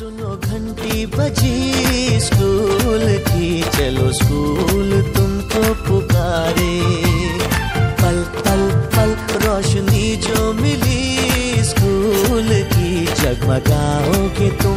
सुनो घंटी बजी स्कूल की, चलो स्कूल तुमको पुकारे। पल पल पल रोशनी जो मिली स्कूल की, जगमगाओगे तुम